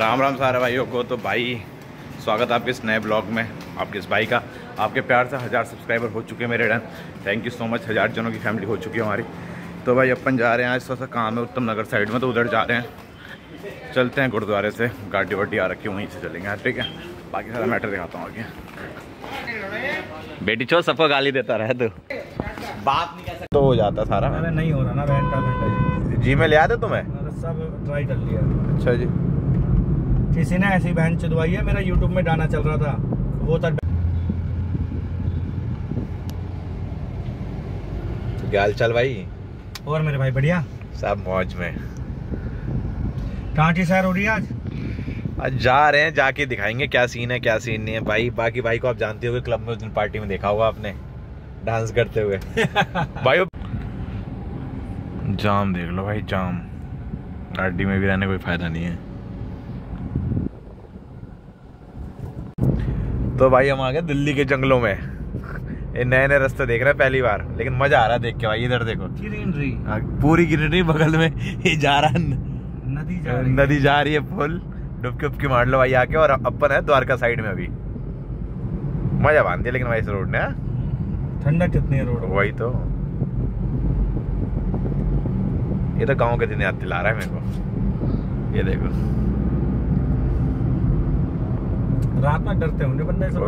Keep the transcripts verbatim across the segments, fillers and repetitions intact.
राम राम सारे भाइयों को। तो भाई स्वागत है आपके इस नए ब्लॉग में। आपके इस भाई का आपके प्यार से हज़ार सब्सक्राइबर हो चुके हैं मेरे done. Thank you so much. हज़ार जनों की फैमिली हो चुकी है हमारी। तो भाई अपन जा रहे हैं, आज थोड़ा सा काम है उत्तम नगर साइड में, तो उधर जा रहे हैं। चलते हैं गुरुद्वारे से, गाड़ी वाड़ी आ रखी है, वहीं से चलेंगे। ठीक है, बाकी सारा मैटर दिखाता हूँ आगे। बेटी चो सबको गाली देता रहे तो बात नहीं कर सकता तो हो जाता सारा। अरे नहीं हो रहा ना बहन। जी में ले आते तुम्हें सब ट्राई कर लिया। अच्छा जी। किसी ने ऐसी बहन चुदवाई है, मेरा यूट्यूब में गाना चल रहा था वो था। क्या हाल चाल भाई? और मेरे भाई बढ़िया, सब मौज में। कहाँ की सैर हो रही है आज? आज जा रहे हैं, जाके दिखाएंगे क्या सीन है क्या सीन नहीं है भाई। बाकी भाई को आप जानते होगे, क्लब में उस दिन पार्टी में देखा होगा आपने डांस करते हुए। भाई जाम देख लो भाई, जाम। गाड़ी में भी रहने कोई फायदा नहीं है। तो भाई हम आ गए दिल्ली के जंगलों में। ये नए नए रास्ते देख रहे हैं पहली बार, लेकिन मजा आ रहा है देख के भाई। इधर देखो ग्रीनरी, पूरी ग्रीनरी बगल में ये जा रहा है, नदी जा रही नदी जा रही है फुल। डुबकी उबकी मार लो भाई आके। और अपन है द्वारका साइड में अभी। मजा बांध दिया लेकिन भाई इस रोड ने। ठंडा कितनी है रोड। वही तो, ये तो गांव के दिन याद दिला रहा है मेरे को। ये देखो रात में डरते होंगे बंदे सब।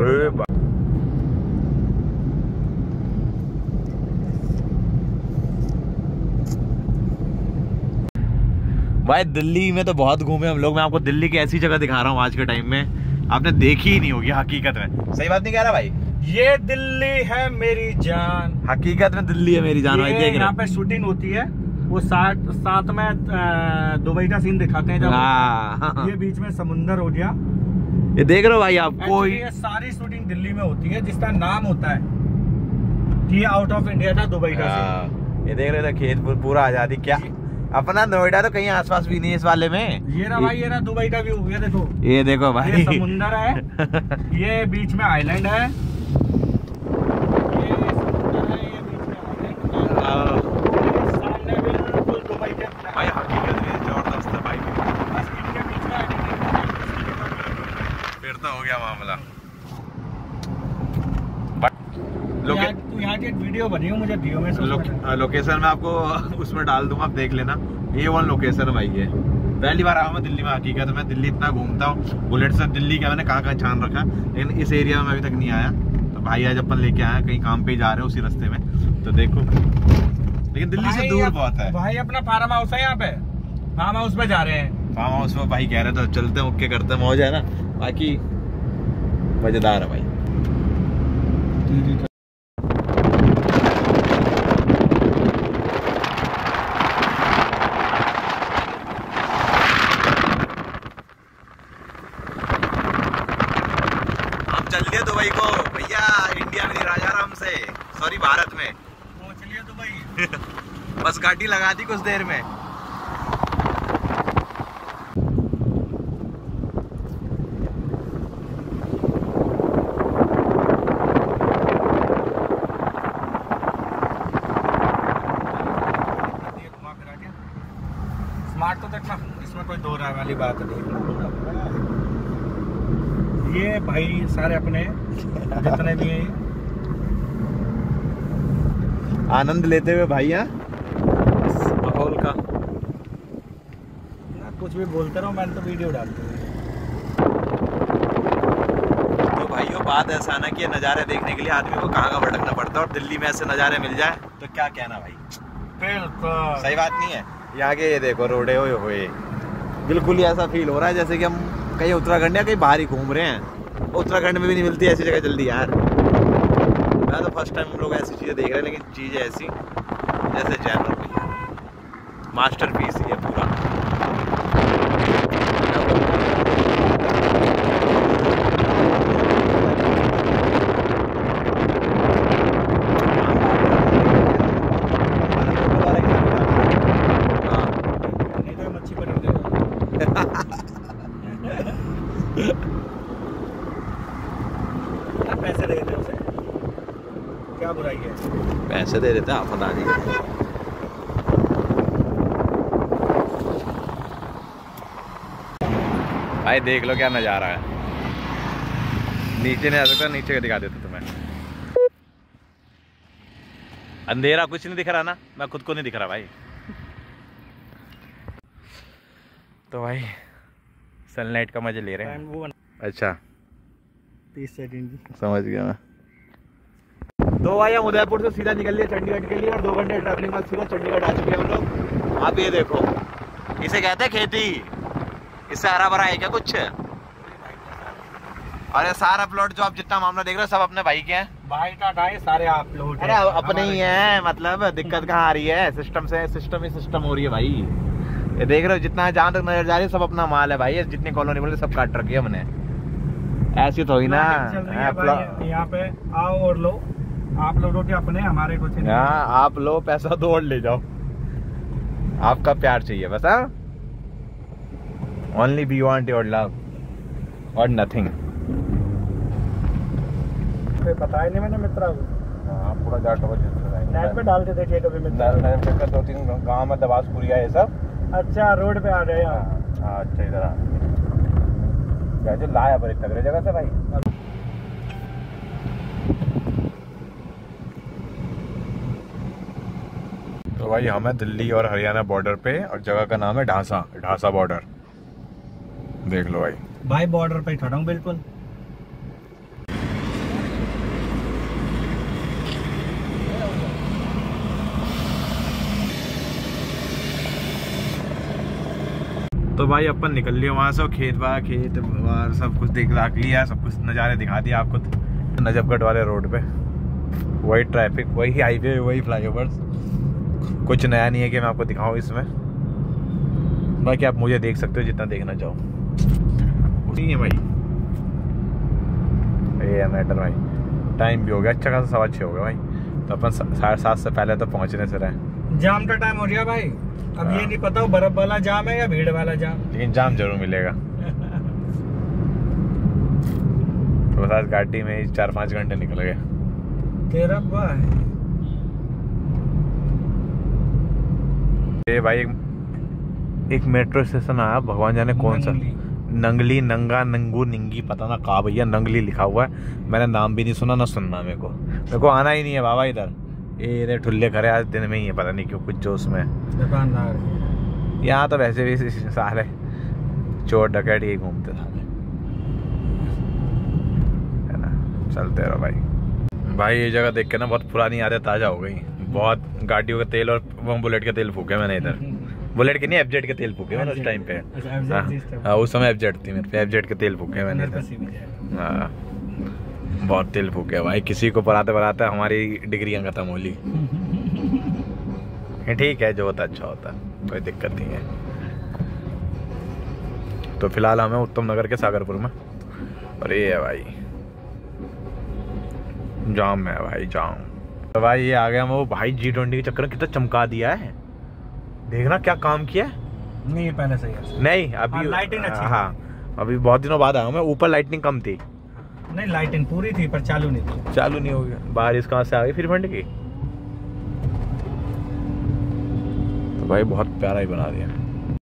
भाई दिल्ली में तो बहुत घूमे हम लोग। मैं आपको दिल्ली की ऐसी जगह दिखा रहा हूँ आज के टाइम में, आपने देखी ही नहीं होगी हकीकत में। सही बात नहीं कह रहा भाई? ये दिल्ली है मेरी जान। हकीकत में दिल्ली है मेरी जान भाई। देख यहाँ पे शूटिंग होती है, वो साथ साथ में दुबई का सीन दिखाते हैं जब ये बीच में समुंदर हो गया। ये देख रहे हो भाई आप, कोई ये सारी शूटिंग दिल्ली में होती है, जिसका नाम होता है कि आउट ऑफ इंडिया था दुबई का सीन। ये देख रहे थे खेत पूरा आजादी। क्या अपना नोएडा तो कहीं आसपास भी नहीं है इस वाले में। ये रहा भाई, ये रहा दुबई का व्यू। ये देखो, ये देखो भाई, ये समुंदर है, ये बीच में आइलैंड है, ये समुंदर है, ये बीच में आइलैंड है, सामने बिल्कुल दुबई के भाई। हकीकत में जबरदस्त है भाई। बस इनके बीच में फिर तो हो गया मामला। तू यहाँ की एक वीडियो बनी हो, मुझे दियो में लोकेशन में आपको उसमें डाल दूंगा, आप देख लेना। ये वन लोकेशन भाई है। पहली बार आया मैं दिल्ली में। हकीकत में मैं दिल्ली इतना घूमता हूँ, बुलेट से दिल्ली का मैंने कहाँ कहाँ छान रखा, लेकिन इस एरिया में अभी तक नहीं आया। तो भाई आज अपन लेके आया, कहीं काम पे जा रहे हैं उसी रास्ते में। तो देखो, लेकिन दिल्ली से दूर बहुत है भाई। अपना फार्म हाउस है यहाँ पे, फार्म हाउस पे जा रहे हैं। फार्म हाउस में भाई कह रहे तो चलते हैं, ओके करते हैं, मौज है ना। बाकी मजेदार है भाई। चल लिया दुबई को भैया, इंडिया में नहीं राजा राम से, सॉरी भारत में पहुंच लिया दुबई। बस गाड़ी लगा दी कुछ देर में। स्मार्ट तो देखना, इसमें कोई दो राय वाली बात नहीं। ये भाई सारे अपने जितने भी आनंद लेते हुए भाई यहाँ माहौल का। ना कुछ भी बोलते रहो, मैंने तो वीडियो डालती हूँ। तो भाइयों बात ऐसा ना कि ये नज़ारे देखने के लिए आदमी को कहाँ का भटकना पड़ता है, और दिल्ली में ऐसे नज़ारे मिल जाए तो क्या कहना भाई। बिल्कुल सही बात नहीं है? यहाँ के ये देखो रोडे हुए हुए, बिल्कुल ही ऐसा फील हो रहा है जैसे कि हम कहीं उत्तराखंड या कहीं बाहर ही घूम रहे हैं। उत्तराखंड में भी नहीं मिलती ऐसी जगह जल्दी यार। मैं तो फर्स्ट टाइम हम लोग ऐसी चीज़ें देख रहे हैं, लेकिन चीज़ें ऐसी जैसे जैनर भैया मास्टरपीस ये पूरा। मच्छी पनीर देगा। पैसे दे देते उसे, क्या बुराई है? पैसे दे देते आप बता दीजिए। भाई देख लो क्या नज़ारा है। नीचे नहीं आ सकता, नीचे का दिखा देता तुम्हें। अंधेरा कुछ नहीं दिख रहा ना, मैं खुद को नहीं दिख रहा भाई। तो भाई सनलाइट का मजे ले रहे हैं। अच्छा तीस सेकंड समझ गया मैं। तो भाई हम उदयपुर से सीधा निकल लिए चंडीगढ़ के लिए और दो घंटे ट्रैवलिंग बाद सीधा चंडीगढ़ आ चुके हैं हम लोग। आप ये देखो, इसे कहते हैं खेती। इससे हरा भरा है क्या कुछ? और ये सारा प्लॉट जो आप जितना मामला देख रहे हो सब अपने भाई के हैं। भाई का भाई सारे आप लोग अरे अपने ही है, मतलब दिक्कत कहाँ आ रही है? सिस्टम से सिस्टम ही सिस्टम हो रही है भाई। ये देख रहे हो जितना जहाँ तक नजर जा रही है सब अपना माल है भाई। जितनी कॉलोनी बोले सब काट रखी है हमने। ऐसी तो ही ना यहाँ पे आओ और लो। आप लोगों के अपने, हमारे कुछ नहीं। हाँ आप लो, पैसा दो और ले जाओ। आपका प्यार चाहिए बस। हाँ only we want your love और नथिंग। पता ही नहीं मैंने मित्रा को। हाँ पूरा जाट हो नेट पे डाल के देखिए कभी मित्रा। दो तीन गाँव में दबासपुरिया ये सब। अच्छा रोड पे आ रहे हैं। हाँ अच्छा इधर आ जो लाया पर तगड़े जगह से भाई। तो भाई हम है दिल्ली और हरियाणा बॉर्डर पे और जगह का नाम है ढासा। ढासा बॉर्डर देख लो भाई। भाई बॉर्डर पे खड़ा हूँ बिल्कुल। तो भाई अपन निकल लिए वहाँ से। खेत बा खेत बार सब कुछ देख दाख लिया, सब कुछ नज़ारे दिखा दिया आपको। नजफगढ़ वाले रोड पे वही ट्रैफिक, वही हाईवे, वही फ्लाईओवर्स। कुछ नया नहीं है कि मैं आपको दिखाऊं इसमें। बाकी आप मुझे देख सकते हो जितना देखना चाहो। नहीं है भाई ये मैटर भाई। टाइम भी हो गया अच्छा खासा, सवा छः हो गया भाई। तो अपन साढ़े सात से पहले तो पहुँचने से रहे। जाम का टाइम हो गया भाई। अब ये नहीं पता बर्फ वाला जाम है या भीड़ वाला जाम। लेकिन जाम जरूर मिलेगा। तो बस गाड़ी में चार पाँच घंटे निकल गए। तेरा भाई ये भाई एक मेट्रो स्टेशन आया, भगवान जाने कौन सा। नंगली नंगा नंगू निंगी पता ना कहा भैया, नंगली लिखा हुआ है। मैंने नाम भी नहीं सुना ना सुनना। मेरे को मेरे को आना ही नहीं है बाबा इधर। ये इधर ठुल्ले खड़े आज दिन में ही है, पता नहीं क्यों कुछ जोश में। दुकानदार यहाँ तो वैसे भी सारे चोर डकैत ही घूमते साले है ना। चलते रहो भाई। भाई ये जगह देख के ना बहुत पुरानी यादें ताज़ा हो गई। बहुत गाड़ियों का तेल और बुलेट के तेल फूके मैंने इधर। बुलेट के नहीं एफजेड के तेल फूके मैंने उस टाइम पे। हाँ उस समय एफजेड थी मेरे पे। एफजेड के तेल फूके मैंने इधर। हाँ बहुत तेल फूके भाई। किसी को पढ़ाते पढ़ाते हमारी डिग्रियाँ खत्म हो ली। ठीक है जो होता अच्छा होता, कोई दिक्कत नहीं है। तो फिलहाल हमें उत्तम नगर के सागरपुर में। और ये है भाई जाम है भाई जाम। तो भाई ये आ गया वो भाई जी ट्वेंटी के चक्कर में कितना चमका दिया है। देखना क्या काम किया है। नहीं पहले सही है। नहीं अभी लाइटिंग अच्छी। हाँ अभी बहुत दिनों बाद आया मैं। ऊपर लाइटिंग कम थी। नहीं लाइटिंग पूरी थी पर चालू नहीं थी। चालू नहीं हो गया। बारिश कहाँ से आ गई फिर फंड की। तो भाई बहुत प्यारा ही बना दिया।